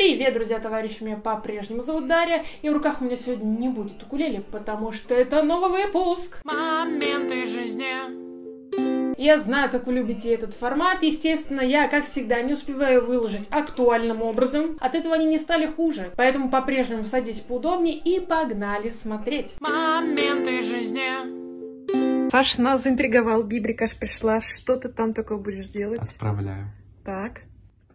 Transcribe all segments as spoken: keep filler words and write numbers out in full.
Привет, друзья, товарищи, меня по-прежнему зовут Дарья, и в руках у меня сегодня не будет укулеле, потому что это новый выпуск. Моменты жизни. Я знаю, как вы любите этот формат, естественно, я, как всегда, не успеваю выложить актуальным образом, от этого они не стали хуже, поэтому по-прежнему садись поудобнее и погнали смотреть. Моменты жизни. Саша нас заинтриговал, Бибрик аж пришла, что ты там такое будешь делать? Отправляю. Так.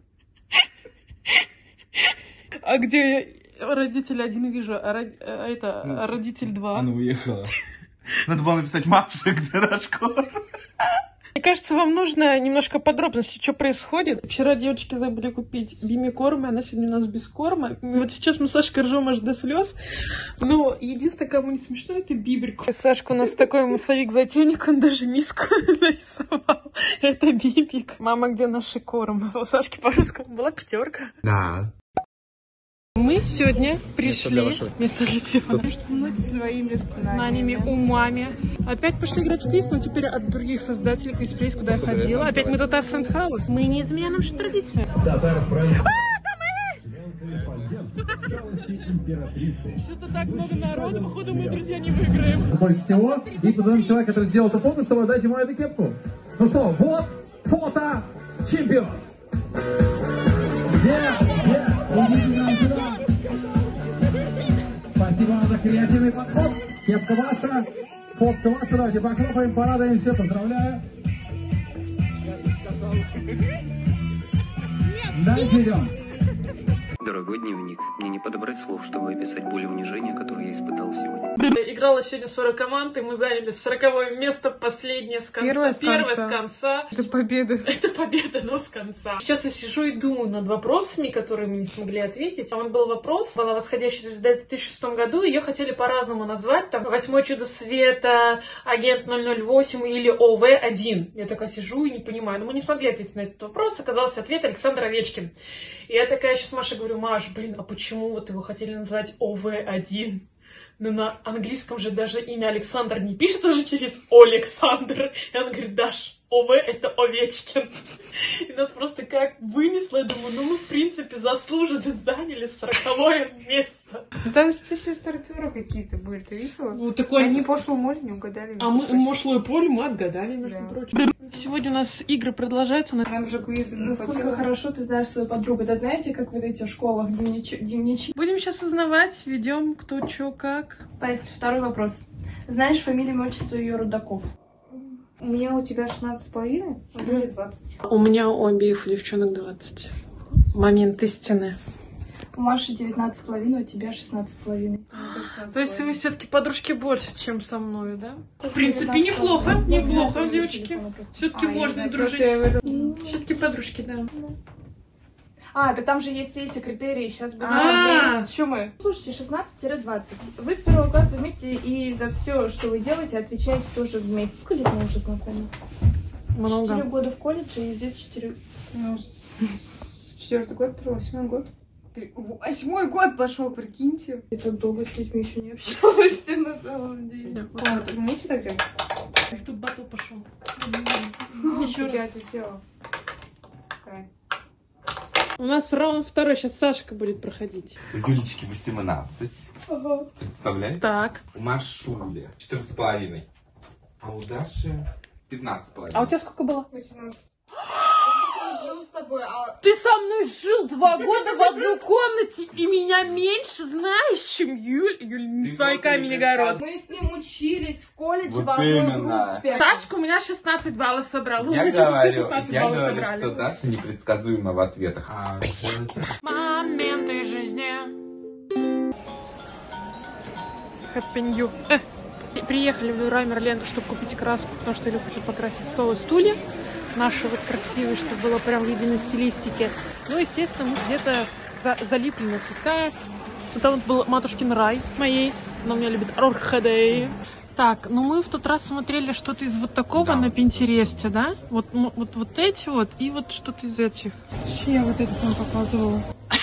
А где я родитель один вижу, а, род... а это ну, а родитель два? Она уехала. Надо было написать Маша, где наш корм. Мне кажется, вам нужно немножко подробности, что происходит. Вчера девочки забыли купить Биме корм, и она сегодня у нас без корма. И вот сейчас мы с Сашкой ржем аж до слез. Но единственное, кому не смешно, это Бибрик. Сашка у нас такой массовик-затейник, он даже миску нарисовал. Это Бибик. Мама, где наш корм? У Сашки по-русскому была пятерка. Да. Мы сегодня пришли место для телефона своими знаниями, умами. Опять пошли играть в квиз, но теперь от других создателей квиз-плейс, куда я ходила. Опять мы Татар Френд Хаус. Мы не изменяем наши традиции. Татар Френд. Что-то так много народу, походу мы, друзья, не выиграем. Больше всего. И позовем человека, который сделал это полностью, чтобы отдать ему эту кепку. Ну что, вот фото чемпион. Yeah, yeah. Спасибо вам за креативный подход. Кепка ваша, фотка ваша. Давайте похлопаем, порадуемся. Поздравляю. Дальше идем. Дорогой дневник, мне не подобрать слов, чтобы описать боль и унижение, которое я испытал сегодня. Играла сегодня сорок команд, и мы заняли сороковое место, последнее с конца. Первое с конца. Первое с конца. Это победа. Это победа, но с конца. Сейчас я сижу и думаю над вопросами, которые мы не смогли ответить. Там был вопрос, была восходящая звезда в две тысячи шестом году, ее хотели по-разному назвать, там, Восьмое чудо света, Агент ноль ноль восемь или О В один. Я такая сижу и не понимаю. Но мы не смогли ответить на этот вопрос. Оказался ответ Александр Овечкин. И я такая сейчас Маше говорю: Маш, блин, а почему вот его хотели назвать О В один? Но на английском же даже имя Александр не пишется же через Александр. И он говорит: Даш, О В это Овечкин. И нас просто как вынесло. Я думаю, ну мы в принципе заслуженно заняли сороковое место. Ну там все старперы какие-то были, ты видела? Ну, такой... Они пошлую моль не угадали. А мы пошлую поле мы отгадали, между да. прочим. Сегодня у нас игры продолжаются. Нам же квиз. Насколько хорошо ты знаешь свою подругу. Да знаете, как вот эти в школах дневнички? дневнички? Будем сейчас узнавать, ведем кто, чё, как. Поехали, второй вопрос. Знаешь фамилию, имя, отчество ее Рудаков? У меня у тебя шестнадцать с половиной, а у меня двадцать. У меня у обеих девчонок двадцать. Момент истины. У Маши девятнадцать с половиной, у тебя шестнадцать с половиной. То есть вы все-таки подружки больше, чем со мной, да? В принципе, неплохо, неплохо, девочки. Все-таки а, можно дружить. Все-таки подружки, да. А, так там же есть эти критерии, сейчас будем А-а-а. смотреть. Что мы? Слушайте, шестнадцать двадцать. Вы с первого класса вместе, и за все, что вы делаете, отвечаете тоже вместе. Сколько лет мы уже знакомы? Много. Четыре года в колледже, и здесь четыре... Ну, с четвертый год, восьмой год. Восьмой год пошел, прикиньте. Я так долго с людьми еще не общалась на самом деле. А, ты умеете так делать? Их тут батл пошел. Еще раз. У нас раунд второй, сейчас Сашка будет проходить. Гулечки восемнадцать. Ага. Представляете? Так. У Машули четырнадцать с половиной. А у Даши пятнадцать с половиной. А у тебя сколько было? восемнадцать. Жил с тобой, а... Ты со мной жил два года в одной комнате, и меня меньше знаешь, чем Юль. Юль, не твой камень огород. Мы с ним учились в колледже Вот в одной именно. группе. Сашка у меня шестнадцать баллов собрал. Я Вы говорю, шестнадцать я баллов говорю, собрали. что Даша непредсказуема в ответах. А, Моменты жизни. Happy New. Э, приехали в Леруа Мерлен, чтобы купить краску, потому что Илюха хочет покрасить стол и стулья. Наши вот красивые, чтобы было прям в единой стилистике. Ну, естественно, мы где-то за, залипли на цветка. Вот там вот был матушкин рай моей. Она у меня любит орхидеи. Так, ну мы в тот раз смотрели что-то из вот такого да, на Пинтересте, да? Вот, вот, вот эти вот и вот что-то из этих. Вообще, я вот этот вам показывала.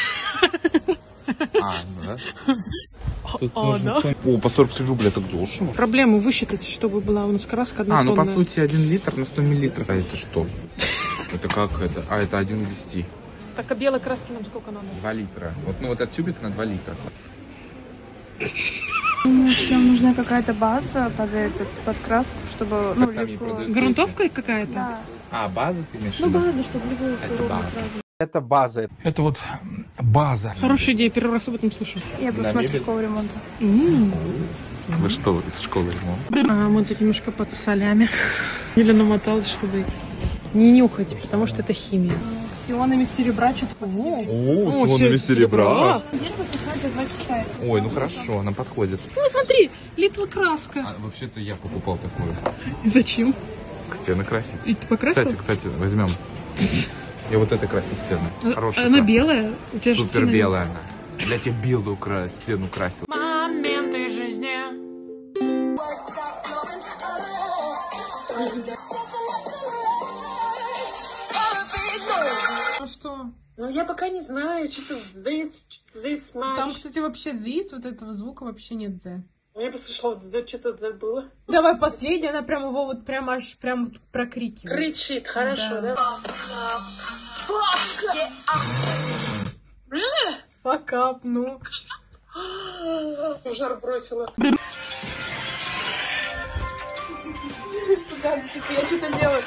А, ну да? О, да? О, по сорок три рубля так дешево. Проблему высчитать, чтобы была у нас краска однотонная. А, ну по сути один литр на сто миллилитров. А это что? Это как это? А, это один из десяти. Так, а белой краски нам сколько надо? два литра. Вот, ну вот этот тюбик на два литра. Нам нужна какая-то база под этот, под краску, чтобы... Ну, там ей легко. продается? Грунтовка какая-то? Да. А, база ты имеешь в Ну, виду? база, чтобы любую Это сырую база. сразу. Это база. Это вот база. Хорошая идея, первый раз об этом слышу. Я просто На смотрю мебель? школу ремонта. Вы что, из школы ремонта? А мы тут немножко под солями. Или намоталась, чтобы не нюхать, потому что это химия. С ионами серебра что-то позволяет. О, с ионами серебра. Неделю высыхает за два часа. Ой, ну хорошо, нам подходит. Ну смотри, литва краска. А, вообще-то я покупал такую. Зачем? К стены красить. И ты покрасил? Кстати, кстати, возьмем. Я вот это красил стены. Хорошая. Она краска. белая? У тебя же Супер цена- белая она. Для тебя белую кра- стену красил. Моменты жизни. Ну что? Ну я пока не знаю, что-то this, this much. Там, кстати, вообще this, вот этого звука вообще нет, да. Я послушала, да что-то да было. Давай последняя, она прям его вот прям аж прям прокрикивает. Кричит, хорошо, да? Да. Really? Fuck up, ну. Жар бросила. Да, типа, я что-то делаю.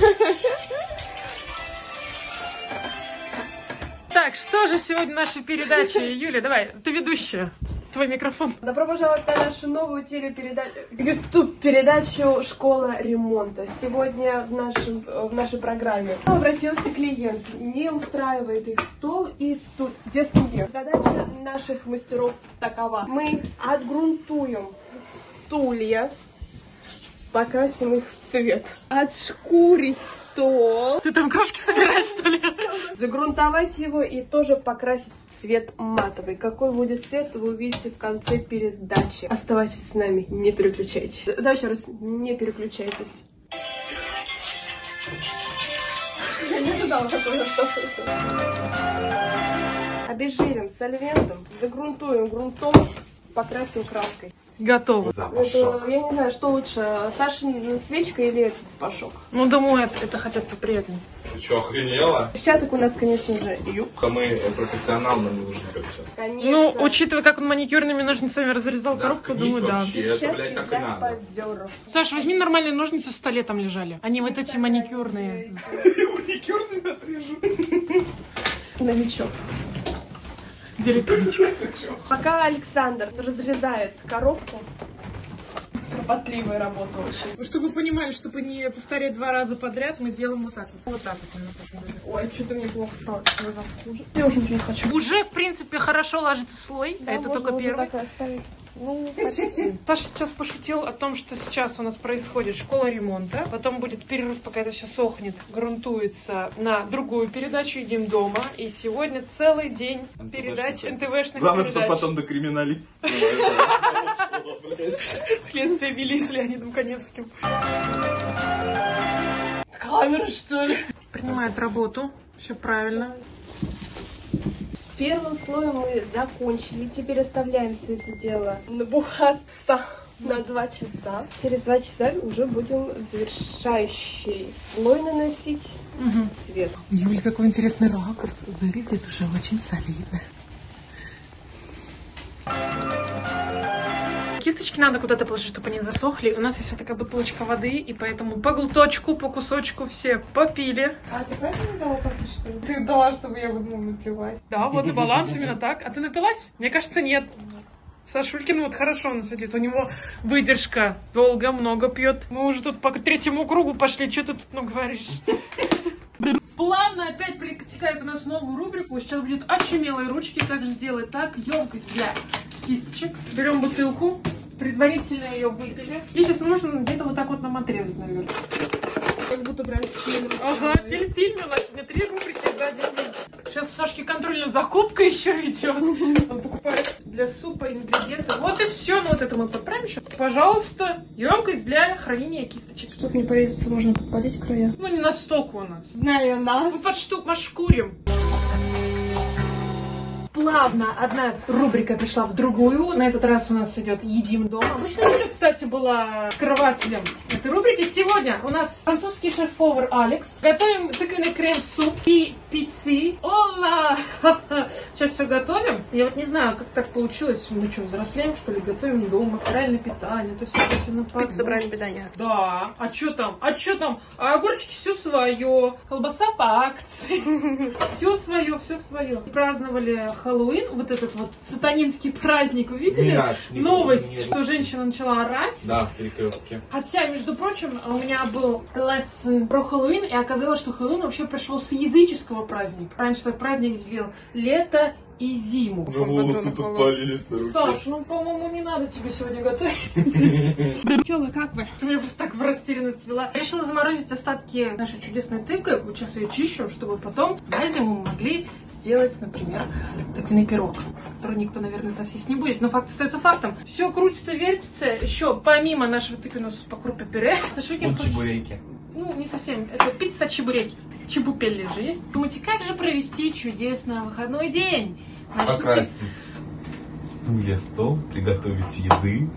Так, что же сегодня в нашей передаче? Юля, давай, ты ведущая. Твой микрофон. Добро пожаловать на нашу новую телепередачу, YouTube-передачу «Школа ремонта». Сегодня в, нашем, в нашей программе обратился клиент, не устраивает их стол и стул, где стулья. Задача наших мастеров такова. Мы отгрунтуем стулья, покрасим их в цвет, отшкурить стол, Ты там крошки собираешь, что ли? загрунтовать его и тоже покрасить в цвет матовый. Какой будет цвет, вы увидите в конце передачи. Оставайтесь с нами, не переключайтесь. Давай еще раз, не переключайтесь. Я не ожидала такого оставаться. Обезжирим сольвентом, загрунтуем грунтом, покрасим краской. Готово. Это, я не знаю, что лучше, Сашин свечка или этот пашок. Ну, думаю, это, это хотя бы приятнее. Ты что, охренела? Щаток у нас, конечно же, юг. Мы профессионал, нам не нужны как-то. Конечно. Ну, учитывая, как он маникюрными ножницами разрезал коробку, думаю, да. Это, блядь, так и для надо. позеров. Саш, возьми нормальные ножницы, в столе там лежали. Они вот эти маникюрные. Маникюрными отрежу. Новичок. Дилетантик. Пока Александр разрезает коробку, кропотливая работа очень. Чтобы вы понимали, чтобы не повторять два раза подряд, мы делаем вот так вот. Вот так вот. Ой, что-то мне плохо стало. Глаза хуже. Я уже ничего не хочу. Уже, в принципе, хорошо ложится слой. Да, это можно только уже первый. так и оставить. Ну, почти. Саша сейчас пошутил о том, что сейчас у нас происходит школа ремонта. Потом будет перерыв, пока это все сохнет, грунтуется на другую передачу «Едим дома». И сегодня целый день передач, эн тэ вэ-шных Главное, передач. чтобы потом до криминалистов. Следствие вели с Леонидом Коневским. Камера, что ли? Принимает работу. Все правильно. С первым слоем мы закончили. Теперь оставляем все это дело набухаться на два часа. Через два часа уже будем завершающий слой наносить цвет. Юля, какой интересный ракурс. Выглядит уже очень солидно. Кисточки надо куда-то положить, чтобы они засохли. У нас есть вот такая бутылочка воды, и поэтому по глоточку, по кусочку все попили. А ты поэтому дала попить, что ли? Ты дала, чтобы я вот, ну, напилась. Да, вот баланс именно так. А ты напилась? Мне кажется, нет. Сашулькин вот хорошо он сидит. У него выдержка. Долго, много пьет. Мы уже тут по третьему кругу пошли. Что ты тут, ну, говоришь? Плавно опять перетекает у нас в новую рубрику. Сейчас будет очумелые ручки. Также сделать так. Емкость для кисточек. Берем бутылку. Предварительно ее выпили. И сейчас нужно где-то вот так вот нам отрезать, наверное. Как будто прям фильм. Ага, фильм фильм. У нас сегодня три рубрики за один день. Сейчас у Сашки контрольная закупка еще идет. Он покупает для супа ингредиенты. Вот и все. Ну вот это мы подправим еще. Пожалуйста, емкость для хранения кисточек. Чтобы не порезаться, можно подпалить края. Ну не настолько у нас. Знаю нас. Мы под штук машкурим. плавно одна рубрика пришла в другую. На этот раз у нас идет «Едим дома». Обычно Юля, кстати, была открывателем этой рубрики. Сегодня у нас французский шеф-повар Алекс. Готовим тыквенный крем-суп и пиццы. Ола! Сейчас все готовим. Я вот не знаю, как так получилось. Мы что, взрослеем, что ли? Готовим дома. Правильное питание. То есть все на подбор. Пицца, правильное питание. Да. А что там? А что там? А огурчики все свое. Колбаса по акции. Все свое, все свое. Праздновали Хэллоуин, вот этот вот сатанинский праздник. Вы видели? Не наш, не новость, не что женщина начала орать? Да, в перекрестке. Хотя, между прочим, у меня был лессон про Хэллоуин, и оказалось, что Хэллоуин вообще пришел с языческого праздника. Раньше так праздник делил лето и зиму. Уже волосы подпалились на руке. Саш, ну, по-моему, не надо тебе сегодня готовить. Че вы, как вы? Меня просто так в растерянность вела. Решила заморозить остатки нашей чудесной тыквы. Вот сейчас ее чищу, чтобы потом на зиму мы могли сделать, например, тыквенный пирог, который никто, наверное, из нас есть не будет. Но факт остается фактом. Все крутится, вертится. Еще помимо нашего тыквенного супа крупа пюре. Сашукин Вот чебуреки. Ну, не совсем. Это пицца чебуреки. Чебупелли же есть. Думаете, как же провести чудесный выходной день? Начните... Покрасить стулья, стол, приготовить еды.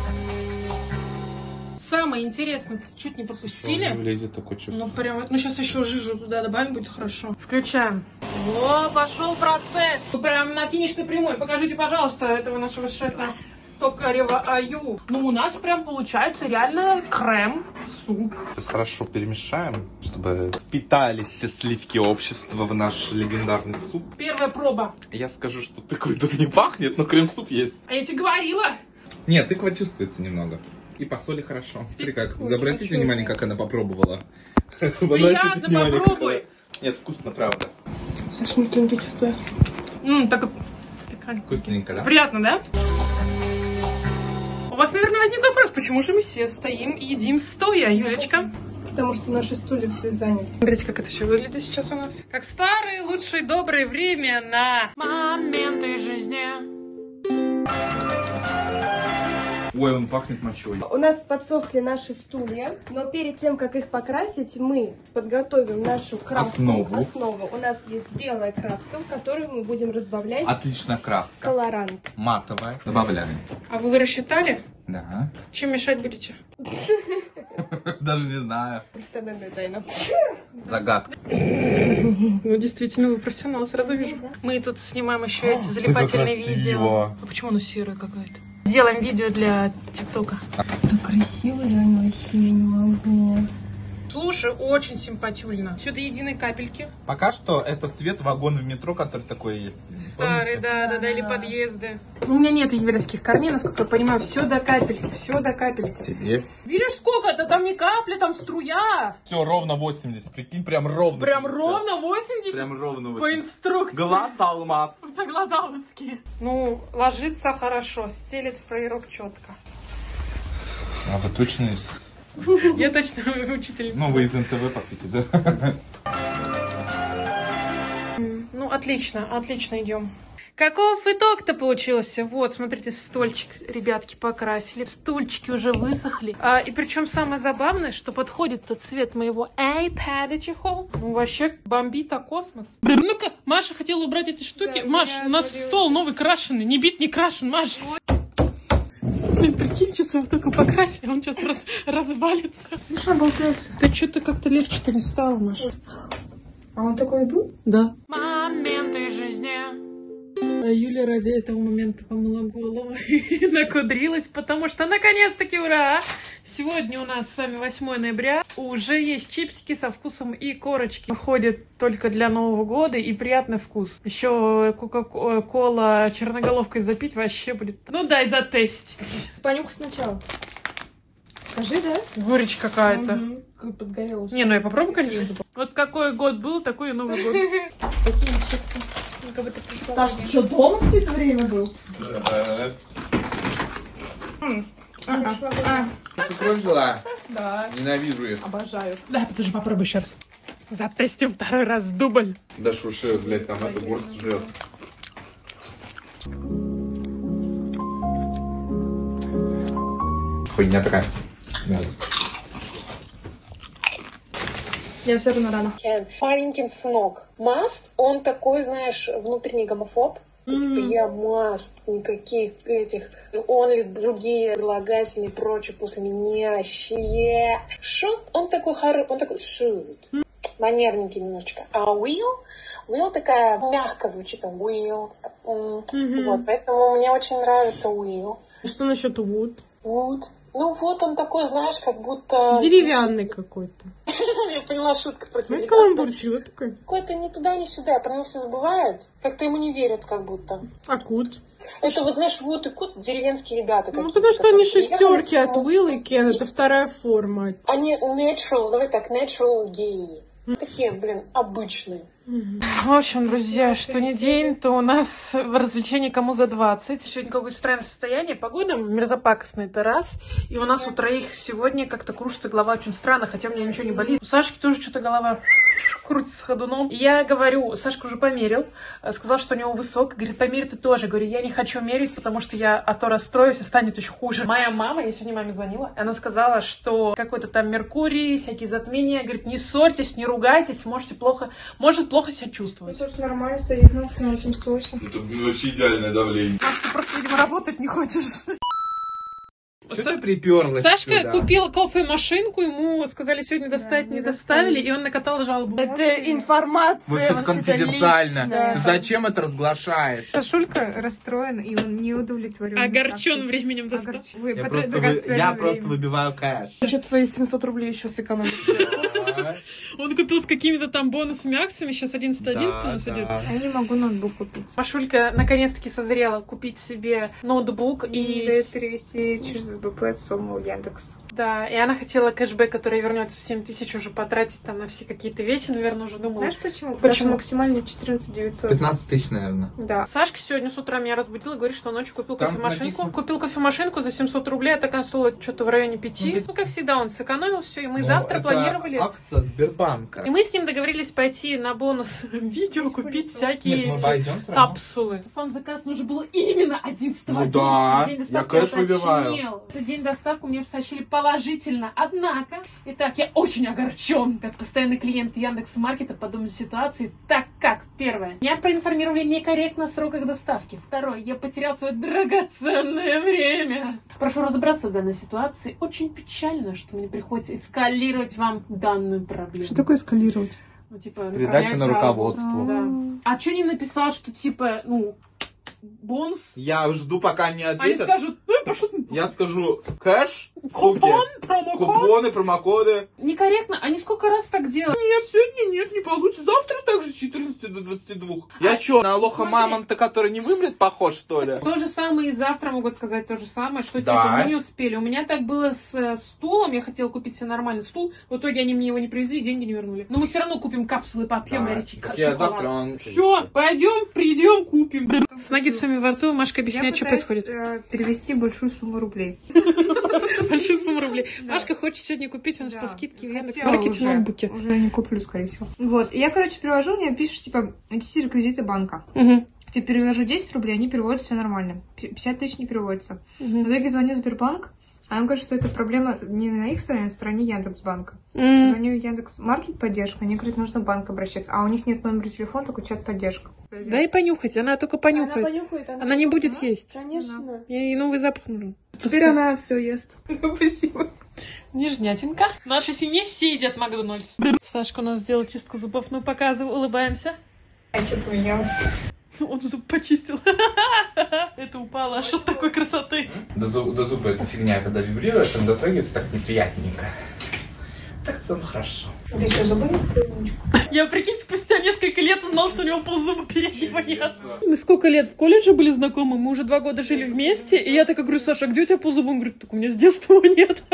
Самое интересное, чуть не пропустили. Влезет такое чувство. Ну, прям, ну, сейчас еще жижу туда добавим, будет хорошо. Включаем. О, пошел процесс. Вы прям на финишной прямой. Покажите, пожалуйста, этого нашего шефа Токарева Аю. Ну, у нас прям получается реально крем-суп. Сейчас хорошо перемешаем, чтобы впитались все сливки общества в наш легендарный суп. Первая проба. Я скажу, что тыквой так не пахнет, но крем-суп есть. А я тебе говорила. Нет, тыква чувствуется немного. И по соли хорошо. Смотри, как. Ой, Обратите хочу. внимание, как она попробовала. Приятно, попробуй. Нет, вкусно, правда. Саша, не слюнки чувствую. Ммм, так пикантненько. Вкусненько, да? Приятно, да? У вас, наверное, возник вопрос, почему же мы все стоим и едим стоя, Юлечка? Потому что наши стулья все заняты. Смотрите, как это все выглядит сейчас у нас. Как старое, лучшее, доброе время на моменты жизни. Ой, он пахнет мочой. У нас подсохли наши стулья, но перед тем, как их покрасить, мы подготовим нашу краску. Основу. Основу. У нас есть белая краска, в которую мы будем разбавлять Отличная краска. колорант. Матовая. Добавляем. А вы рассчитали? Да. Чем мешать будете? Даже не знаю. Профессиональная тайна. Загадка. Ну, действительно, вы профессионал, сразу вижу. Мы тут снимаем еще эти залипательные видео. А почему оно серое какое-то? Делаем видео для ТикТока. Так красиво, реально, вообще я не могу. Слушай, очень симпатюльно. Все до единой капельки. Пока что это цвет вагона в метро, который такой есть. Старый, Помните? да, да, да, или подъезды. У меня нет еврейских корней, насколько я понимаю, все до капельки, все до капельки. Тебе? Видишь, сколько-то, там не капля, там струя. Все, ровно восемьдесят. Прикинь, прям ровно. Прям пятьдесят. ровно восемьдесят? Прям ровно По восемьдесят. инструкции. Глаз алмаз. Это глаза узкие. Ну, ложится хорошо, стелит фраерок четко. А вы точно из... Я точно учитель. Ну, вы из эн тэ вэ, по сути, да? Ну, отлично, отлично идем. Каков итог-то получился? Вот, смотрите, стульчик, ребятки, покрасили. Стульчики уже высохли. А, и причем самое забавное, что подходит-то цвет моего iPad чехол. Ну, вообще бомбит, а космос. Ну-ка, Маша хотела убрать эти штуки. Да, Маш, я у нас говорю. стол новый крашеный. Не бит, не крашен, Маш. Блин, прикинь, сейчас его только покрасили, он сейчас раз, развалится. Ну что, болтается? Да что-то как-то легче-то не стало, Маша. А он такой был? Да. Моменты жизни. А Юля ради этого момента помыла голову и накудрилась, потому что наконец-таки, ура! Сегодня у нас с вами восьмое ноября. Уже есть чипсики со вкусом и корочки. Выходит только для Нового года и приятный вкус. Еще кока-кола черноголовкой запить вообще будет. Ну дай затестить. Понюхай сначала. Скажи, да? Горечь какая-то. Угу. Как подгорелся. Не, ну я попробую, конечно. Вот какой год был, такой и Новый год. Такие чипсы. Ну, как бы ты пришла. Саш, ты что, дома все это время был? Ты кровь взяла? Да. Ненавижу их. Обожаю. Да, подожди, попробуй еще раз. Затестим второй раз дубль. Да шуши, блядь, там это горсть жрет. Хуйня такая. Да. Я все равно рано. Маленький сынок. Маст, он такой, знаешь, внутренний гомофоб. Mm-hmm. Типа я must, никаких этих only другие прилагательные и прочее после меня. Yeah. Should, он такой хороший, он такой should. Mm-hmm. Манерненький немножечко. А will, will такая мягко звучит, will. Mm-hmm. Вот, поэтому мне очень нравится will. Что насчет would? Would. Ну вот он такой, знаешь, как будто... Деревянный какой-то. Я поняла, шутка про тебя. Ну, каламбурчило такой. Какой-то не туда, не сюда. Про него все забывают. Как-то ему не верят, как будто. А кут? Это вот, знаешь, вот и кут деревенские ребята какие-то. Ну, потому что они шестерки от Will и Ken. Это вторая форма. Они natural, давай так, natural gay. Такие, блин, обычные. В общем, друзья, что не день, то у нас в развлечении кому за двадцать. Сегодня какое-то странное состояние. Погода мерзопакостная, это раз. И у нас у троих сегодня как-то кружится голова очень странно, хотя у меня ничего не болит. У Сашки тоже что-то голова крутится ходуном. И я говорю, Сашка уже померил, сказал, что у него высок. Говорит, померь ты тоже. Говорю, я не хочу мерить, потому что я а то расстроюсь, и станет очень хуже. Моя мама, я сегодня маме звонила, она сказала, что какой-то там Меркурий, всякие затмения. Говорит, не ссорьтесь, не ругайтесь, можете плохо, может плохо себя чувствовать. Ну, слушай, нормально, соединился на восемьдесят восемь. Это вообще идеальное давление. Маш, ты просто, видимо, работать не хочешь. Что ты приперлась Сашка сюда? купил кофемашинку, ему сказали сегодня достать, да, не доставили, и он накатал жалобу. Это информация. Вот это конфиденциально. Ты зачем это разглашаешь? Сашулька расстроен, и он не удовлетворен. Огорчен временем доставки. Огорч... Я, просто, вы... Я просто выбиваю кэш. Что-то свои семьсот рублей еще сэкономить. Он купил с какими-то там бонусами, акциями, сейчас одиннадцать одиннадцать у нас идет. Я не могу ноутбук купить. Машулька наконец-таки созрела купить себе ноутбук и... Да, перевести через эс бэ пэ сумму в Яндекс. Да, и она хотела кэшбэк, который вернется в семь тысяч, уже потратить там на все какие-то вещи, наверное, уже думала. Знаешь почему? Потому что максимально четырнадцать девятьсот. пятнадцать тысяч, наверное. Да. Сашка сегодня с утра меня разбудила, говорит, что ночью купил Там кофемашинку. написано... Купил кофемашинку за семьсот рублей, а такая стоила что-то в районе пяти. Ну, ну, как всегда, он сэкономил все, и мы Но завтра это планировали... акция Сбербанка. И мы с ним договорились пойти на бонус видео, купить всякие Нет, мы пойдем сразу. капсулы. Сам заказ нужно было именно одиннадцатого. Ну да, день я кэш выбиваю. В день доставку мне сообщили положительно. Однако, итак, я очень огорчен, как постоянный клиент Яндекс.Маркета по подобной ситуации, так как, первое, меня проинформировали некорректно о сроках доставки. Второе, я потерял свое драгоценное время. Прошу разобраться в данной ситуации. Очень печально, что мне приходится эскалировать вам данную проблему. Что такое эскалировать? Ну, типа, передача на руководство. Да. А что не написал, что типа, ну, бонус? Я жду, пока не Они ответят. скажут, ну и пошел. Я скажу кэш, Купон, суки, промокод. купоны, промокоды. Некорректно. Они сколько раз так делают? Нет, сегодня нет, не получится. Завтра также с четырнадцати до двадцати двух. Я чё, на лоха мамонта, который не вымрет, похож, что ли? То же самое и завтра могут сказать то же самое, что Да. типа мы не успели. У меня так было с э, стулом, я хотела купить себе нормальный стул, в итоге они мне его не привезли, деньги не вернули. Но мы все равно купим капсулы, попьем Да. горячий Так я завтра он... Все, пойдем, придем, купим. С наггетсами во рту Машка объясняет, что происходит. Э, перевести большую сумму рублей. Большую сумму рублей. Да. Машка хочет сегодня купить у нас Да. по скидке в Хотела Яндекс.Маркете уже. ноутбуки. Уже не куплю, скорее всего. Вот. И я, короче, перевожу, мне пишут, типа, эти реквизиты банка. Угу. Типа, перевожу десять рублей, они переводятся, все нормально. пятьдесят тысяч не переводится. В Угу. итоге звоню в Сбербанк, а им говорят, что это проблема не на их стороне, а на стороне Яндекс.Банка. М. Звоню в Яндекс.Маркет поддержку, они говорят, нужно в банк обращаться. А у них нет номера телефона, только чат-поддержка. Дай понюхать, она только понюхает. Она понюхает, она, Она не будет есть. Конечно. Ей новый запах нужен. Теперь она все ест. Спасибо. Нежнятинка. В нашей семье все едят Макдональдс. Сашка у нас сделал чистку зубов. Ну, показывай, улыбаемся. Я что поменялась. Он зуб почистил. Это упало аж от такой красоты. До, зуб, до зуба эта фигня, когда вибрирует, он дотрагивается так неприятненько. Так в целом хорошо. Ты еще зубы не Я, прикинь, спустя несколько лет узнал, что у него ползуба переднего нет. Мы сколько лет в колледже были знакомы, мы уже два года жили вместе, и я такая говорю, Саша, а где у тебя ползуба? Он говорит, так у меня с детства его нет.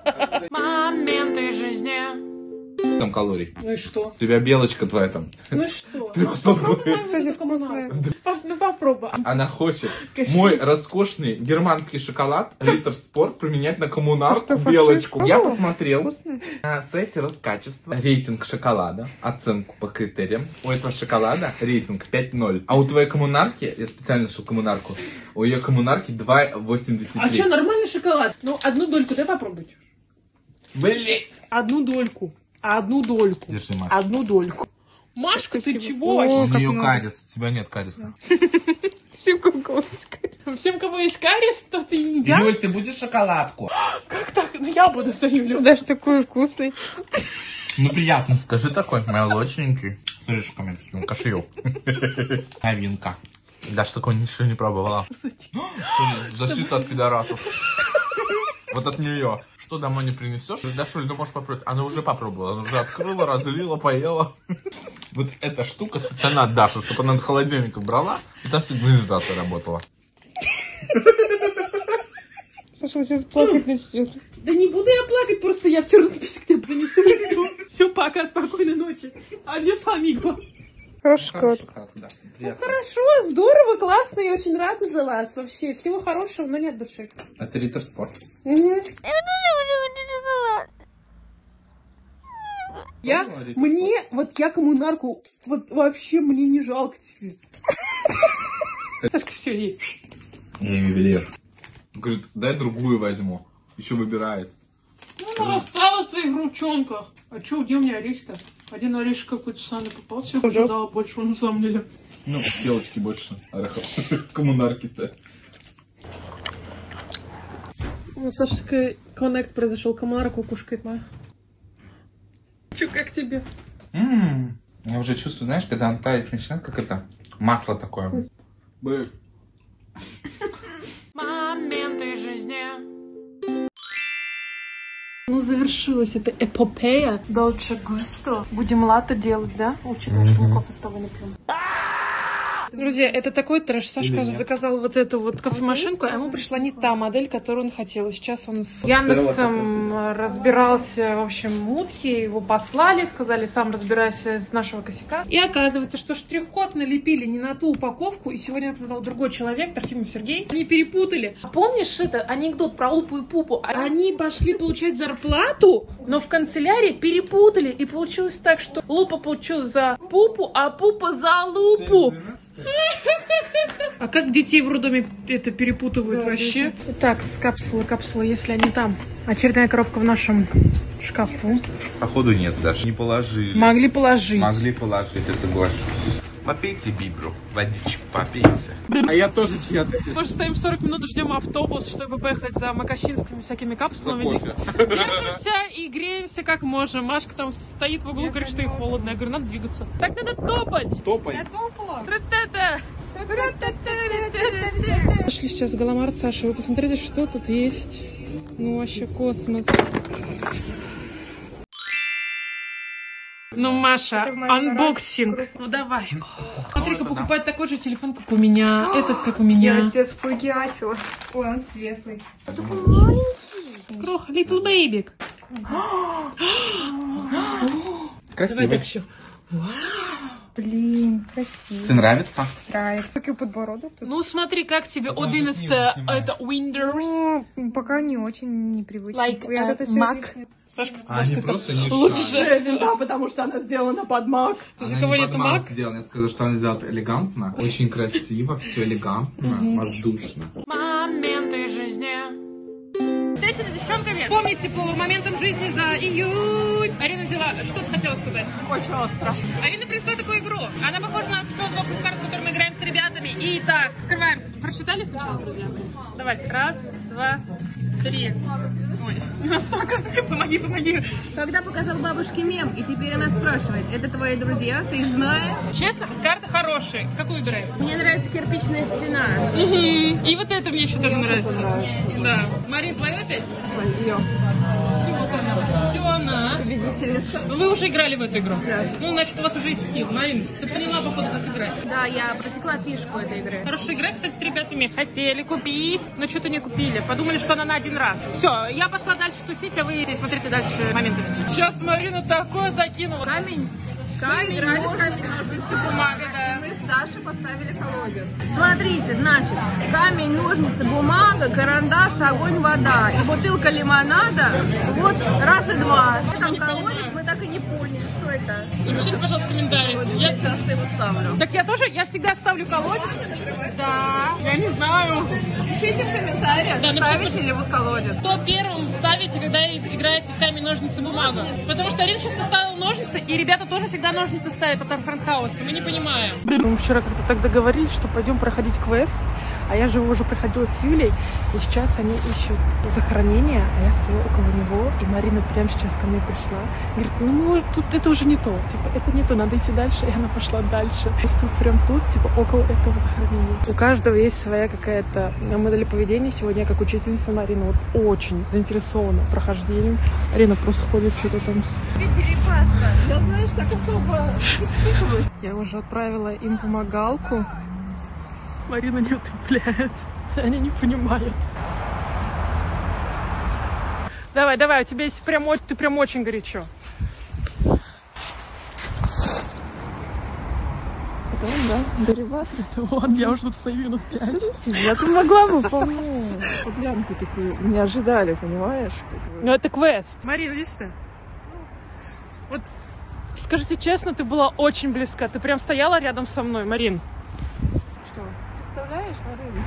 Моменты жизни. Там калорий. Ну и что? У тебя белочка твоя там. Ну и что? Кстати, вкусная. Паш, ну попробуй. Она хочет мой роскошный германский шоколад Риттер Спорт променять на коммунарку белочку. Я посмотрел Вкусная. на сайте Роскачества рейтинг шоколада, оценку по критериям. У этого шоколада рейтинг пять ноль. А у твоей коммунарки, я специально нашел коммунарку, у ее коммунарки два восемьдесят три. А что, нормальный шоколад? Ну, одну дольку дай попробуйте. Блин. Одну дольку. Одну дольку. Держи, Маша. Одну дольку. Машка, Спасибо. ты чего О, вообще? У как нее много. кариес, у тебя нет кариеса. Всем кого искать. Всем, кого есть кариес, то ты не едят. Юль, ты будешь шоколадку? Как так? Ну я буду свою любить. Даже такой вкусный. Ну приятно, скажи такой, молочненький. С орешками, таким кошелек. Новинка. Даже такой ничего не пробовала. Защита от пидорасов. Вот от нее. Что домой не принесешь? Да что ли, ты можешь попробовать? Она уже попробовала, она уже открыла, разлила, поела. Вот эта штука специально от Даши, чтобы она на холодильник брала, и там сигнализация работала. Саша сейчас плакать начнет. Да не буду я плакать, просто я в черный список тебе принесу. Все, пока, спокойной ночи. Адьос, амиго. Хороший шоколад. Да, Ну, хорошо, здорово, классно, я очень рада за вас. Вообще, всего хорошего, но нет души. это Риттер Спорт. Угу. Я, мне, вот я коммунарку, вот вообще мне не жалко тебе. Сашка, все, ей. Я ювелир. Говорит, дай другую возьму. Еще выбирает. Ну, она осталась в твоих ручонках. А че, где у меня орехи-то? Один орешек какой-то самый попался, я ожидала большего на самом деле. Ну, девочки больше орехов. Коммунарки-то. Ну, Сашка, коннект произошел, коммунарку кушает моя. Че, как тебе? М-м-м. Я уже чувствую, знаешь, когда он таять начинает, как это, масло такое. Бы. Моменты жизни. Ну, завершилась эта эпопея. Дольче густо. Будем латте делать, да? Учитывая, что мы кофе с тобой не пьем. Друзья, это такой трэш. Сашка заказал вот эту вот кофемашинку, а ему пришла не та модель, которую он хотел. Сейчас он с Яндексом разбирался, в общем, мутки, его послали, сказали, сам разбирайся с нашего косяка. И оказывается, что штрих-код налепили не на ту упаковку, и сегодня это сказал другой человек, Трофимов Сергей. Они перепутали. А помнишь это анекдот про Лупу и Пупу? Они пошли получать зарплату, но в канцелярии перепутали, и получилось так, что Лупа получил за Пупу, а Пупа за Лупу. А как детей в роддоме это перепутывают да, вообще? Да. Так, капсулы, капсулы, если они там. Очередная коробка в нашем шкафу. Походу нет, даже не положили. Могли положить. Могли положить, я соглашусь. Попейте бибру, водичку попейте. А я тоже чья-то. Мы же стоим сорок минут, ждем автобус, чтобы поехать за макашинскими всякими капсулами. Держимся и греемся как можем. Машка там стоит в углу, говорит, что ей холодно. Я говорю, надо двигаться. Так надо топать. Топай. Я топаю. Пошли сейчас в Галамарт, Саша. Вы посмотрите, что тут есть. Ну, вообще космос. Ну, Маша, анбоксинг. Ну, давай. Смотри-ка, покупать такой же телефон, как у меня. Этот, как у меня. Я тебя сплагиатила. Ой, он светлый. Такой маленький. Крох, little baby. Давай так еще. Блин, красиво. Тебе нравится? Нравится. Какой подбородок тут? Ну, смотри, как тебе одиннадцатое, это Windows. Ну, пока не очень непривычно. Like Я uh, это Mac. всё Сашка сказала, А, что они это просто не лучше. Да, потому что она сделана под Mac. Ты же говорит, это Mac? Я сказала, что она сделала элегантно, очень красиво, все элегантно, воздушно. Моменты жизни. С этими девчонками, помните, по моментам жизни за июнь. Арина взяла, что ты хотела сказать? Очень остро. Арина принесла такую игру. Она похожа на тот злобный карт, который мы играем с ребятами. И так, скрываемся. Прочитали сначала, друзья? Давайте, раз, два, три. Ой, не настолько. Помоги, помоги. Когда показал бабушке мем, и теперь она спрашивает, это твои друзья, ты их знаешь? Честно, карта хорошая. Какую выбираете? Мне нравится кирпичная стена. Угу. И вот это мне еще тоже нравится. нравится. Да. Марин, твою опять? Мое. Все она. Победительница. Вы уже играли в эту игру? Да. Ну, значит, у вас уже есть скилл. Марин, ты поняла, походу, как играть? Да, я просекла фишку этой игры. Хорошая игра, кстати, с ребятами хотели купить, но что-то не купили. Подумали, что она на один раз. Все, я пошла дальше тусить, а вы смотрите дальше моменты. Сейчас Марина такое закинула. Камень. Камень, играли в ножницы, камень, ножницы, бумага, да. Мы с Дашей поставили колодец. Смотрите, значит, камень, ножницы, бумага, карандаш, огонь, вода. И бутылка лимонада, вот раз и два. Там колодец, мы так и не поняли, что это. Напишите, пожалуйста, в комментариях. Я часто его ставлю. Так я тоже, я всегда ставлю колодец. Да. Я Я не знаю. Пишите в комментариях, Да, ставите ли вы колодец. Кто первым ставите, когда играете в камень, ножницы, бумага? Потому что Арина сейчас поставила ножницы, и ребята тоже всегда ножницы ставят от Франкхауса. Мы не понимаем. Мы вчера как-то так договорились, что пойдем проходить квест. А я же уже приходила с Юлей, и сейчас они ищут захоронение, а я стою около него, и Марина прямо сейчас ко мне пришла. Говорит, ну мы тут это уже не то, типа это не то, надо идти дальше, и она пошла дальше. Я стою прям тут, типа около этого захоронения. У каждого есть своя какая-то модель поведения. Сегодня я как учительница Марина вот очень заинтересована прохождением. Арина просто ходит что-то там с... Я, знаешь, так особо не впихиваюсь. Я уже отправила им помогалку. Марина не утепляет. Они не понимают. Давай, давай, у тебя есть прям, ты прям очень горячо. Потом, да, Дерибас. Вот, я уже тут стою минут пять. Я тут могла бы помочь. Подлянку такую не ожидали, понимаешь? Ну это квест. Марина, видишь ты? Вот, скажите честно, ты была очень близка. Ты прям стояла рядом со мной, Марин. Что? Представляешь, Марин?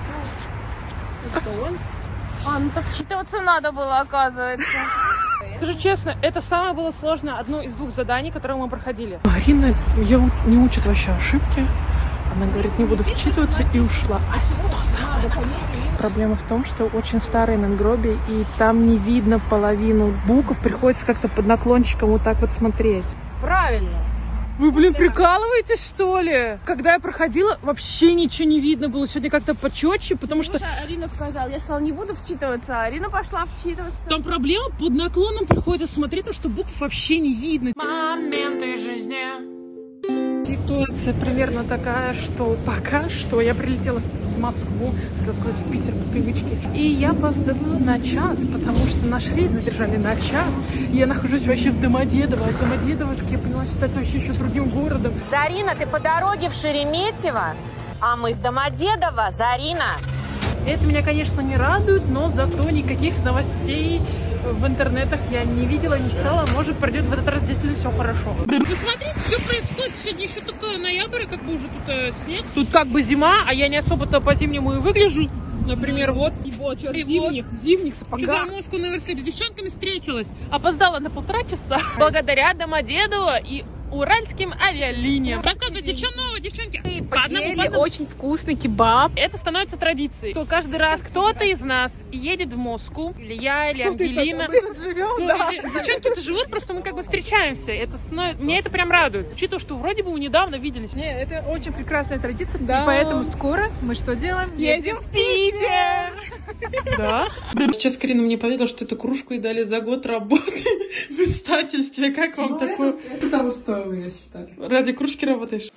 Это он? А, ну так вчитываться надо было, оказывается. Скажу честно, это самое было сложное, одно из двух заданий, которые мы проходили. Марина ее не учит вообще ошибки. Она говорит, не буду вчитываться, и ушла. А то самое. Проблема в том, что очень старые надгробия, и там не видно половину букв. Приходится как-то под наклончиком вот так вот смотреть. Правильно. Вы, блин, прикалываетесь, что ли? Когда я проходила, вообще ничего не видно было. Сегодня как-то почетче, потому что... Арина сказала, я сказала, не буду вчитываться, а Арина пошла вчитываться. Там проблема, под наклоном приходится смотреть, потому что букв вообще не видно. Моменты жизни. Ситуация примерно такая, что пока что я прилетела в Москву, хотела сказать, в Питер по привычке. И я опоздала на час, потому что наш рейс задержали на час. И я нахожусь вообще в Домодедово. А Домодедово, как я поняла, считается вообще еще другим городом. Зарина, ты по дороге в Шереметьево, а мы в Домодедово, Зарина. Это меня, конечно, не радует, но зато никаких новостей в интернетах я не видела, не читала. Может, пройдет в этот раз действительно все хорошо. Вы смотрите, что происходит. Сегодня еще такой ноябрь, как бы уже тут э, снег. Тут как бы зима, а я не особо-то по-зимнему и выгляжу. Например, вот. И вот, что, в и зимних, вот. в зимних сапогах. Что за Москву университет? С девчонками встретилась. Опоздала на полтора часа. Благодаря Домодедово и уральским авиалиниям. Рассказывайте, что нового, девчонки? Мы По одному, поели по одному. очень вкусный кебаб. Это становится традицией. То каждый раз кто-то из нас едет в Москву, или я, или Ангелина. Мы тут живем, Ну, да. или девчонки-то живут, просто мы как бы встречаемся. Это становится... Меня это прям радует. Учитывая, что вроде бы мы недавно виделись. Не, это очень прекрасная традиция, Да. и поэтому скоро мы что делаем? Едем в Питер! Да? Сейчас Карина мне поведала, что эту кружку ей дали за год работы в издательстве. Как вам Ну, такое? Это, это того стоило, я считаю. Ради кружки работаешь?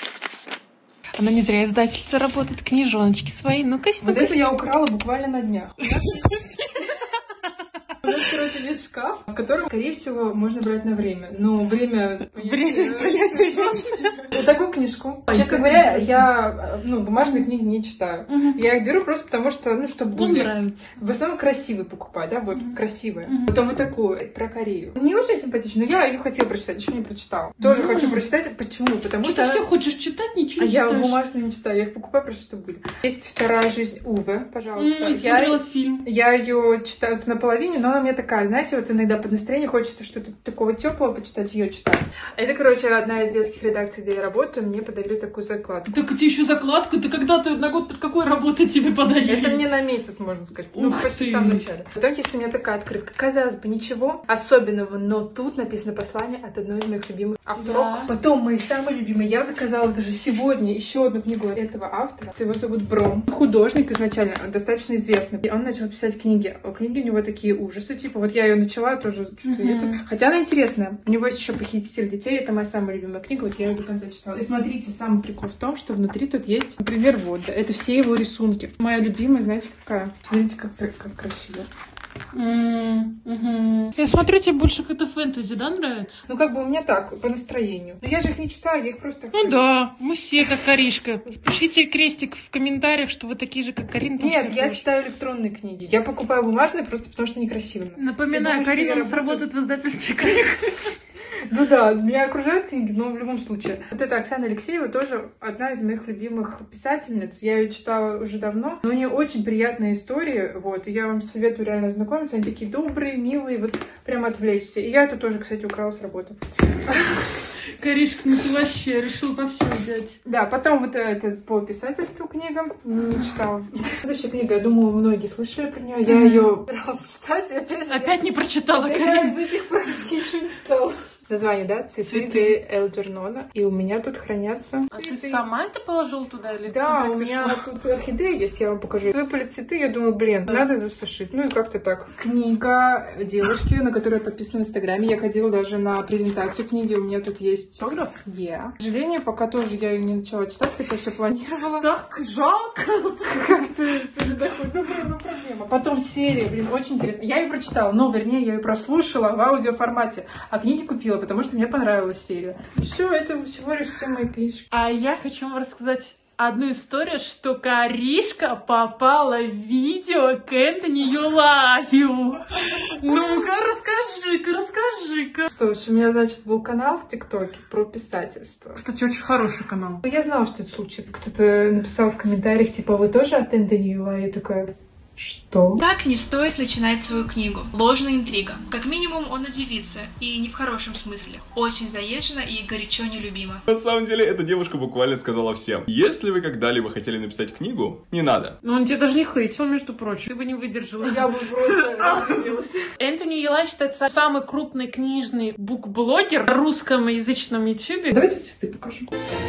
Она не зря издательница работает, книжоночки свои. Ну-ка, Вот это я украла буквально на днях. У нас, короче, весь шкаф, в котором, скорее всего, можно брать на время. Но время... Время Вот такую книжку. Честно говоря, я ну, бумажные книги не читаю. Я их беру просто потому, что, ну, чтобы Вам были. нравится. В основном красивые покупать, да, вот, красивые. Потом вот такую, про Корею. Не очень симпатично, но я ее хотела прочитать, еще не прочитала. Тоже хочу прочитать. Почему? Потому Что что... ты все хочешь читать, ничего А не я читаешь. бумажные не читаю, я их покупаю просто, чтобы были. Есть «Вторая жизнь Уве», пожалуйста. М, Я, смотрела фильм. я ее читаю наполовине, но она у меня такая, знаете, вот иногда под настроение хочется что-то такого теплого почитать, ее читаю. Это, короче, одна из детских редакций, где я работаю, мне подарили такую закладку. Так тебе еще закладку, ты когда ты на год какой работы тебе подарили? Это мне на месяц, можно сказать. Ну, Ух почти ты. в самом начале. Потом есть у меня такая открытка. Казалось бы, ничего особенного, но тут написано послание от одной из моих любимых авторок. Да. Потом мои самые любимые. Я заказала даже сегодня еще одну книгу этого автора. Его зовут Бром. Художник изначально, он достаточно известный. И он начал писать книги. Книги у него такие ужасы. Типа, вот я ее начала тоже. Что-то я тут- Хотя она интересная. У него есть еще «Похититель детей». Это моя самая любимая книга. Вот я ее до конца читала. И смотрите, самый прикол в том, что внутри тут есть, например, вот, да, это все его рисунки. Моя любимая, знаете, какая? Смотрите, как, как красиво. Я смотрю, тебе больше какая-то фэнтези, да, нравится? Ну, как бы у меня так, по настроению. Но я же их не читаю, я их просто... Ну да, мы все как Каришка. Пишите крестик в комментариях, что вы такие же, как Карина. потому Нет, что я это- читаю электронные книги. Я покупаю бумажные просто потому, что они красивые. Напоминаю, Все думают, что я Карина у нас работаю- работает в издательстве книг. Ну да, меня окружают книги, но в любом случае. Вот эта Оксана Алексеева тоже одна из моих любимых писательниц. Я ее читала уже давно, но у нее очень приятные истории, вот, и я вам советую реально знакомиться. Они такие добрые, милые, вот прям отвлечься. И я это тоже, кстати, украла с работы. Каришка, ну ты вообще решила по всем взять. Да, потом вот это по писательству книгам не читала. Следующая книга, я думаю, многие слышали про нее. Я ее пыталась читать, и опять же... Опять не прочитала, я из этих практически ничего не читала. Название, да? «Цветы Элджернона». И у меня тут хранятся А цветы. ты сама это положила туда? Или Да, у меня тут орхидея есть, я вам покажу. Выпали цветы, я думаю, блин, надо засушить. Ну и как-то так. Книга девушки, на которую я подписана в Инстаграме. Я ходила даже на презентацию книги. У меня тут есть автограф. Yeah. К сожалению, пока тоже я ее не начала читать, хотя все планировала. Так жалко. Как-то все не доходит. Ну, блин, ну проблема. Потом серия, блин, очень интересно. Я ее прочитала, но, вернее, я ее прослушала в аудиоформате. А книги купила, потому что мне понравилась серия. Все, это всего лишь все мои книжки. А я хочу вам рассказать одну историю, что Каришка попала в видео к Энтони Юлаю. Ну-ка, расскажи-ка, расскажи-ка. Что ж, у меня, значит, был канал в ТикТоке про писательство. Кстати, очень хороший канал. Я знала, что это случится. Кто-то написал в комментариях, типа, вы тоже от Энтони Юлая? Я такая... Что? Так не стоит начинать свою книгу. Ложная интрига. Как минимум он удивится, и не в хорошем смысле. Очень заезжена и горячо нелюбима. На самом деле, эта девушка буквально сказала всем: если вы когда-либо хотели написать книгу, не надо. Но он тебе даже не хейтил, между прочим. Ты бы не выдержала. Я бы просто разревелась. Энтони Юлай считается самый крупный книжный букблогер на русскоязычном ютубе. Давайте цветы покажу.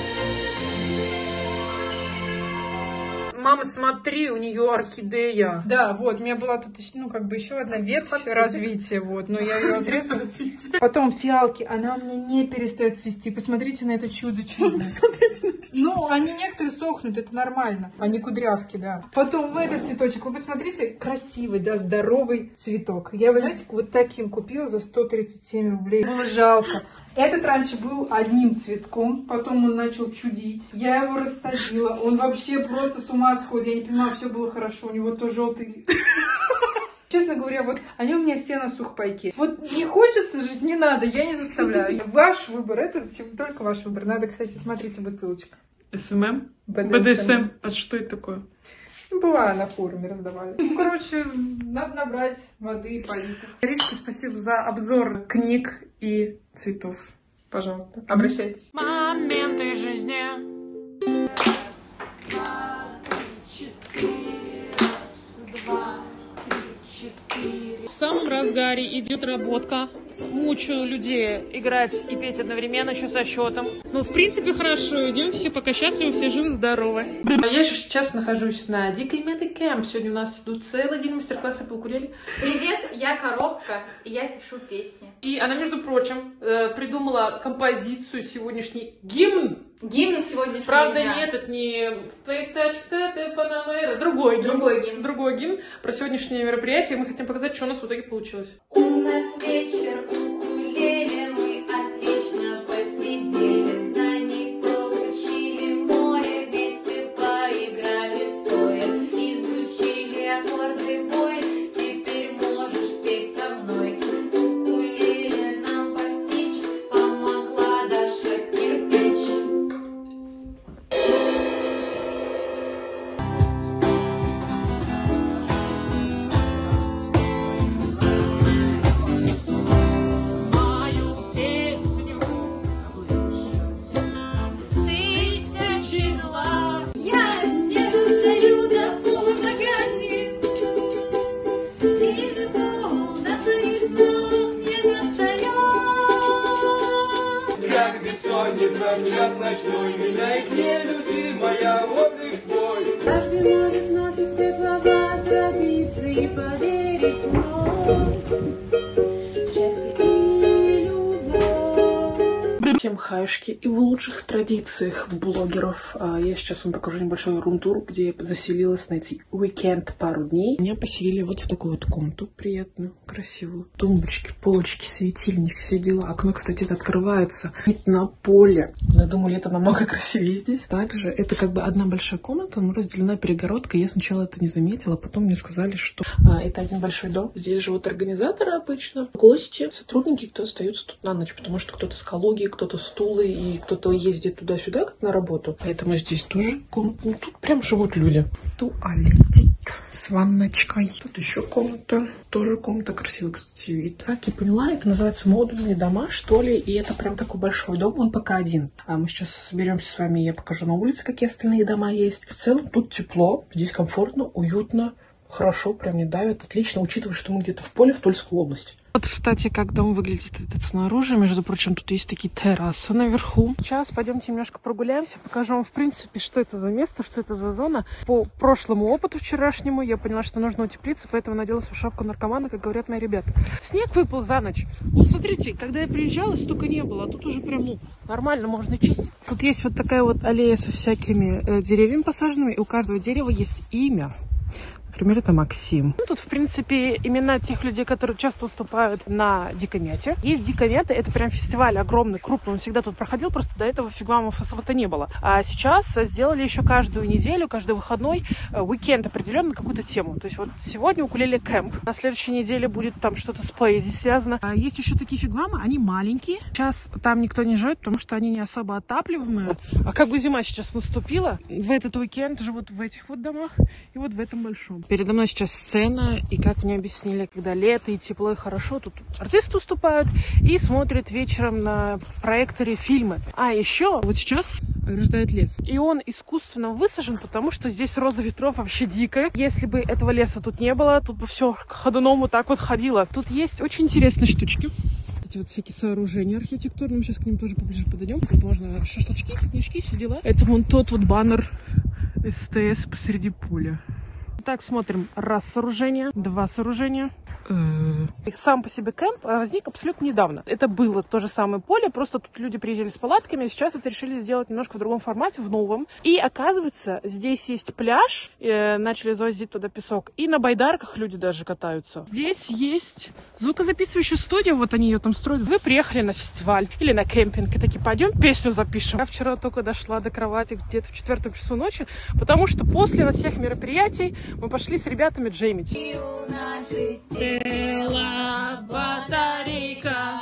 Мама, смотри, у нее орхидея. Да, вот, у меня была тут, ну, как бы еще одна ветвь развития, вот, но я ее отрезала. Потом фиалки, она у меня не перестает цвести. Посмотрите на это чудо. Ну, они некоторые сохнут, это нормально. Они кудрявки, да. Потом этот цветочек, вы посмотрите, красивый, да, здоровый цветок. Я, вы знаете, вот таким купила за сто тридцать семь рублей. Было жалко. Этот раньше был одним цветком, потом он начал чудить. Я его рассадила, он вообще просто с ума сходит. Я не понимаю, все было хорошо, у него то желтый... Честно говоря, вот они у меня все на сухпайке. Вот не хочется жить, не надо, я не заставляю. Ваш выбор, это только ваш выбор. Надо, кстати, смотрите бутылочка. эс эм эм? бэ дэ эс эм. А что это такое? Ну, бывало, на форуме раздавали. Ну, короче, надо набрать воды и полить их. Каришка, спасибо за обзор книг и цветов. Пожалуйста, обращайтесь. Моменты жизни. В самом разгаре идет работка. Мучаю людей играть и петь одновременно, еще со счетом. Ну, в принципе, хорошо. Идем все пока счастливы, все живы, здоровы. Я еще сейчас нахожусь на Дикой Мяты Кэмп. Сегодня у нас идут целый день мастер-класса по укулеле. Привет, я Коробка, и я пишу песни. И она, между прочим, придумала композицию сегодняшний гимн. Гимн сегодняшнего Правда, дня. нет, это не другой гимн. Другой гимн. Другой гимн про сегодняшнее мероприятие. Мы хотим показать, что у нас в итоге получилось. У нас вечер укулеле, мы отлично посидели, знаний получили море, вместе поиграли Цоя, изучили аккорды бой, теперь можешь петь со мной. Укулеле нам постичь помогла Даша Кирпич. Час ночной, меня и нелюдимая, отдых твой. Каждый может вновь из пепла возродиться и поверить вновь. Счастье и любовь. Всем хаюшки. И в лучших традициях блогеров я сейчас вам покажу небольшой рум-тур, где я заселилась на эти уикенд пару дней. Меня поселили вот в такую вот комнату приятную, красивую. Тумбочки, полочки, светильник, все дела. Окно, кстати, это открывается. Вид на поле. Я думаю, лето намного красивее здесь. Также это как бы одна большая комната, но разделена перегородкой. Я сначала это не заметила, потом мне сказали, что а, это один большой дом. Здесь живут организаторы обычно, гости, сотрудники, кто остаются тут на ночь, потому что кто-то с Калуги, кто-то с Тулы, и кто-то ездит туда-сюда, как на работу. Поэтому здесь тоже комната. Ну, тут прям живут люди. Туалетик с ванночкой. Тут еще комната. Тоже комната, красивый, кстати, вид. Как я поняла, это называется модульные дома, что ли, и это прям такой большой дом, он пока один. А мы сейчас соберемся с вами, я покажу на улице, какие остальные дома есть. В целом тут тепло, здесь комфортно, уютно, хорошо, прям не давит, отлично, учитывая, что мы где-то в поле в Тульской области. Вот, кстати, как дом выглядит этот снаружи. Между прочим, тут есть такие террасы наверху. Сейчас пойдемте немножко прогуляемся, покажу вам, в принципе, что это за место, что это за зона. По прошлому опыту вчерашнему я поняла, что нужно утеплиться, поэтому надела свою шапку наркомана, как говорят мои ребята. Снег выпал за ночь. Вот смотрите, когда я приезжала, столько не было, а тут уже прям, ну, нормально, можно чистить. Тут есть вот такая вот аллея со всякими э, деревьями посаженными, и у каждого дерева есть имя. Например, это Максим. Ну, тут, в принципе, имена тех людей, которые часто выступают на Дикомяте. Есть Дикомята, это прям фестиваль огромный, крупный, он всегда тут проходил, просто до этого фигвамов особо-то не было. А сейчас сделали еще каждую неделю, каждый выходной уикенд определенно на какую-то тему. То есть вот сегодня укулеле кэмп, на следующей неделе будет там что-то с поэзией связано. А есть еще такие фигвамы, они маленькие. Сейчас там никто не живет, потому что они не особо отапливаемые. А как бы зима сейчас наступила, в этот уикенд живут в этих вот домах и вот в этом большом. Передо мной сейчас сцена, и как мне объяснили, когда лето и тепло и хорошо, тут артисты выступают и смотрят вечером на проекторе фильмы. А еще вот сейчас ограждает лес. И он искусственно высажен, потому что здесь роза ветров вообще дикая. Если бы этого леса тут не было, тут бы все ходуном вот так вот ходило. Тут есть очень интересные штучки. Эти вот всякие сооружения архитектурные, мы сейчас к ним тоже поближе подойдем. Тут можно шашлычки, пикнички, все дела. Это вон тот вот баннер СТС посреди поля. Так, смотрим. Раз сооружение, два сооружения. Сам по себе кемп возник абсолютно недавно. Это было то же самое поле, просто тут люди приезжали с палатками, а сейчас это решили сделать немножко в другом формате, в новом. И оказывается, здесь есть пляж, э, начали завозить туда песок, и на байдарках люди даже катаются. Здесь есть звукозаписывающая студия, вот они ее там строят. Вы приехали на фестиваль или на кемпинг, и такие, пойдем песню запишем. Я вчера только дошла до кровати где-то в четвертом часу ночи, потому что после вот всех мероприятий мы пошли с ребятами джемить. Батарейка.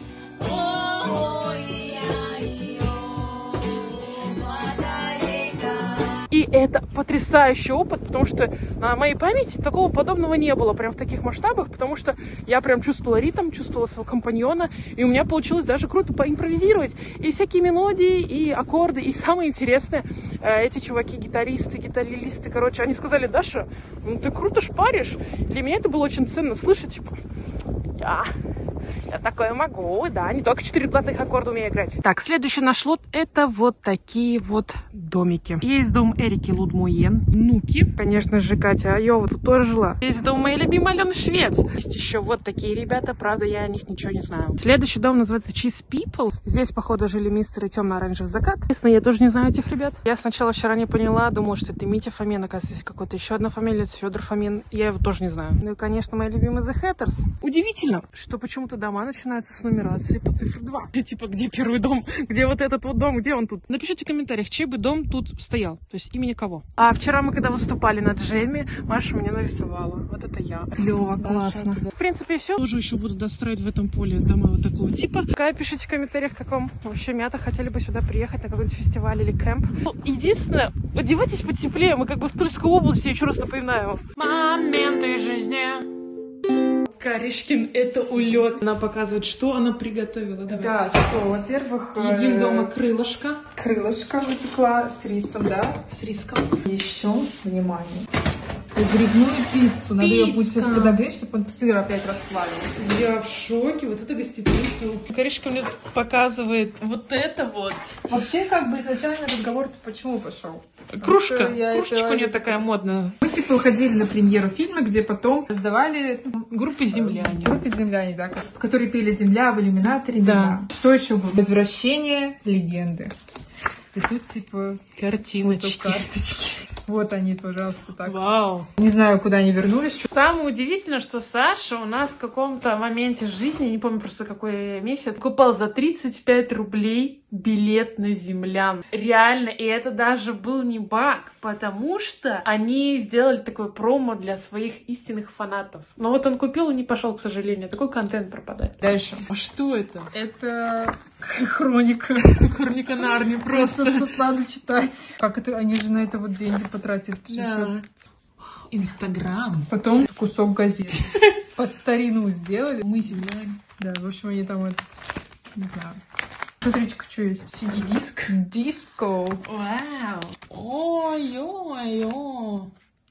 И это потрясающий опыт, потому что на моей памяти такого подобного не было прям в таких масштабах, потому что я прям чувствовала ритм, чувствовала своего компаньона, и у меня получилось даже круто поимпровизировать. И всякие мелодии, и аккорды, и самое интересное, эти чуваки, гитаристы, гитаристы, короче, они сказали: Даша, ну ты круто шпаришь. Для меня это было очень ценно слышать, типа, я... Я такое могу, да, не только четыре платных аккорда умею играть. Так, следующий наш лот — это вот такие вот домики. Есть дом Эрики Лудмуен, Нуки. Конечно же, Катя Айова тут тоже жила. Есть дом моей любимой Алены Швец. Есть еще вот такие ребята, правда, я о них ничего не знаю. Следующий дом называется Cheese People. Здесь, походу, жили мистер и темно-оранжевый закат. Естественно, я тоже не знаю этих ребят. Я сначала вчера не поняла, думала, что это Митя Фомин, оказывается, есть какой-то еще одна фамилия, это Федор Фомин. Я его тоже не знаю. Ну и, конечно, мои любимые The Hatters. Удивительно, что почему-то дома начинаются с нумерации по цифре два. И, типа, где первый дом? Где вот этот вот дом? Где он тут? Напишите в комментариях, чей бы дом тут стоял. То есть имени кого. А вчера мы, когда выступали на джеме, Маша меня нарисовала. Вот это я. Клево, классно. В принципе, все. Тоже еще буду достроить в этом поле дома вот такого типа. Пишите в комментариях, как вам вообще мята. Хотели бы сюда приехать на какой-нибудь фестиваль или кемп. Ну, единственное, одевайтесь потеплее. Мы как бы в Тульской области, еще раз напоминаю. Моменты жизни. Каришкин, это улет. Она показывает, что она приготовила. Давай. Да, что, во-первых... Едим дома крылышко. Крылышко выпекла с рисом, да? С риском. Еще, внимание, Грибную пиццу. Надо ее будет Пицца. сейчас подогреть, чтобы он сыр опять расплавился. Я в шоке, вот это гостеприимство. Коришка мне показывает вот это вот. Вообще, как бы изначально разговор-то почему пошел? Кружка. Я Кружечка это- у нее такая модная. Мы типа уходили на премьеру фильма, где потом создавали Группа земляне. группы земляне, да, которые пели «Земля» в иллюминаторе. Да. «Земля». Что еще было? Возвращение легенды. И тут типа Картиночки. карточки. Вот они, пожалуйста, так. Вау. Не знаю, куда они вернулись. Самое удивительное, что Саша у нас в каком-то моменте жизни, не помню просто какой месяц, купал за тридцать пять рублей билет на землян. Реально, и это даже был не баг, потому что они сделали такое промо для своих истинных фанатов. Но вот он купил и не пошел, к сожалению. Такой контент пропадает. Дальше. А что это? Это хроника. Хроника Нарнии просто. Тут надо читать. Как это? Они же на это вот деньги потратили. Да. Инстаграм. Потом кусок газеты. Под старину сделали. Мы земляне. Да, в общем, они там это... Не знаю. Смотрите-ка, что есть. си ди-диск. Диско. Вау. Ой-ой-ой.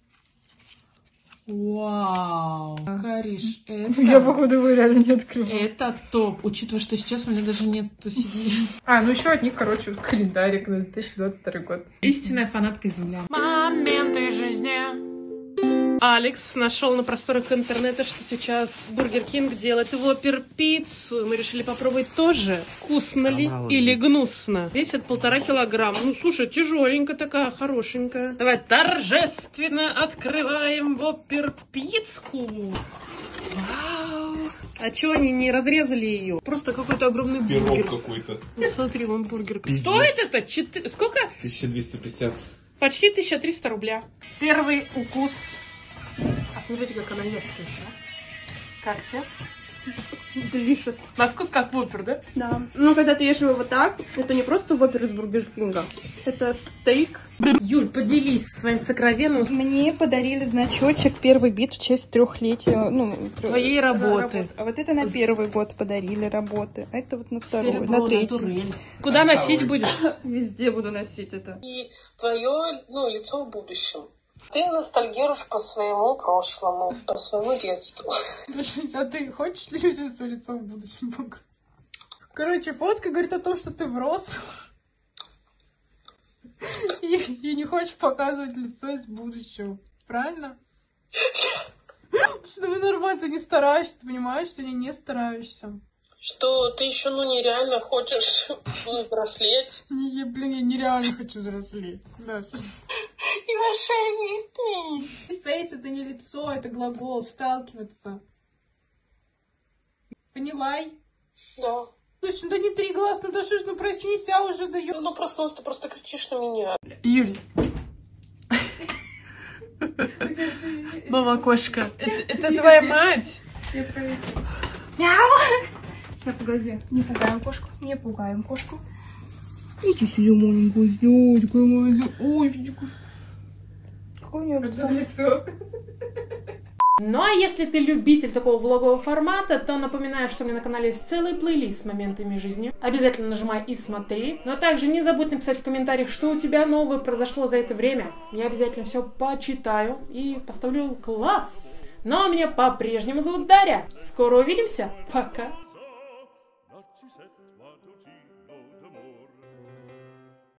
Вау. Кариш, это... Я, походу, его реально не открывала. Это топ, учитывая, что сейчас у меня даже нет си ди. А, ну еще от них, короче, вот календарик на две тысячи двадцать второй год. Истинная фанатка земля. Моменты жизни. Алекс нашел на просторах интернета, что сейчас Бургер Кинг делает Воппер пиццу. Мы решили попробовать тоже, вкусно ли или гнусно. Весит полтора килограмма. Ну, слушай, тяжеленькая такая, хорошенькая. Давай торжественно открываем Воппер пиццу. Вау! А чего они не разрезали ее? Просто какой-то огромный бургер. Пирог какой-то. Ну, смотри, вон бургер. Стоит это? Четы... Сколько? тысяча двести пятьдесят. Почти тысяча триста рубля. Первый укус. А смотрите, как она ест еще. Как тебе? Delicious. На вкус как Воппер, да? Да. Ну, когда ты ешь его вот так, это не просто Воппер из Бургер Кинга. Это стейк. Юль, поделись своим сокровенным. Мне подарили значочек «Первый бит» в честь трехлетия, ну, трё- Твоей работы. работы. А вот это на первый год подарили работы, а это вот на второй, Серебро, на третий. натурель. Куда носить будешь? Везде буду носить это. И твое, ну, лицо в будущем. Ты ностальгируешь по своему прошлому, по своему детству. А ты хочешь людям свое лицо в будущем показать? Короче, фотка говорит о том, что ты врос. И, и не хочешь показывать лицо из будущего. Правильно? Что вы нормально, ты не стараешься, ты понимаешь, что я не стараешься. Что ты еще, ну, нереально хочешь взрослеть. Не, я, блин, я нереально хочу взрослеть. Даша. И вообще не ты. Фейс — это не лицо, это глагол, сталкиваться. Поняла? Да. Слушай, да не три глаз, ну да что ж, ну проснись, а уже даёт. Ну, проснулся, ты просто кричишь на меня. Юль. Мама кошка. Это, это твоя мать? Я проверю. Мяу! Сейчас, погоди, не пугаем кошку, не пугаем кошку. Иди сюда, маленькая девочка, моя. Ой, видишь, какое у нее лицо. Ну а если ты любитель такого влогового формата, то напоминаю, что у меня на канале есть целый плейлист с моментами жизни. Обязательно нажимай и смотри. Но также не забудь написать в комментариях, что у тебя новое произошло за это время. Я обязательно все почитаю и поставлю класс. Ну а меня по-прежнему зовут Дарья. Скоро увидимся. Пока.